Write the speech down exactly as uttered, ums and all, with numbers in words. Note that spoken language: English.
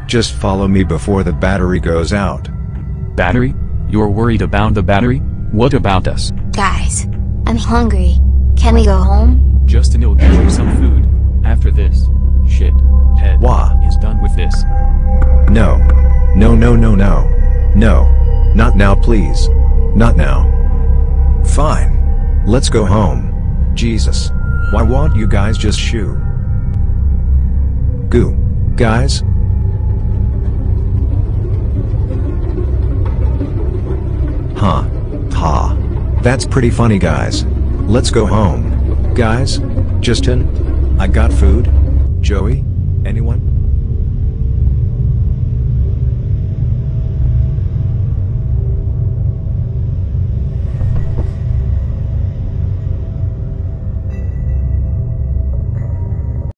Just follow me before the battery goes out. Battery? You're worried about the battery? What about us? Guys, I'm hungry. Can we go home? Justin will give you some food. After this, shit, head Wah. is done with this. No. No no no no. No. Not now please. Not now. Fine. Let's go home. Jesus. Why won't you guys just shoo? Goo. Guys? Huh. Ha. That's pretty funny guys. Let's go home. Guys? Justin? I got food? Joey? Anyone?